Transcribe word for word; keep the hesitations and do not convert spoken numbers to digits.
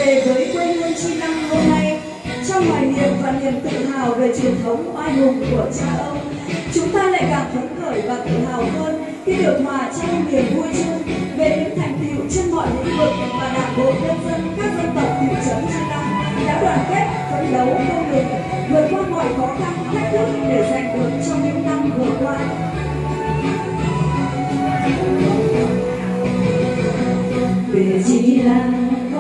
về với quê hương Chi Lăng hôm nay, trong hoài niệm và niềm tự hào về truyền thống oai hùng của cha ông, chúng ta lại càng phấn khởi và tự hào hơn khi được hòa trong niềm vui chung về những thành tựu trên mọi lĩnh vực mà Đảng bộ nhân dân các dân tộc thị trấn Chi Lăng đã đoàn kết phấn đấu không ngừng vượt qua mọi khó khăn thách thức để giành được trong những năm vừa qua. Về Chi Lăng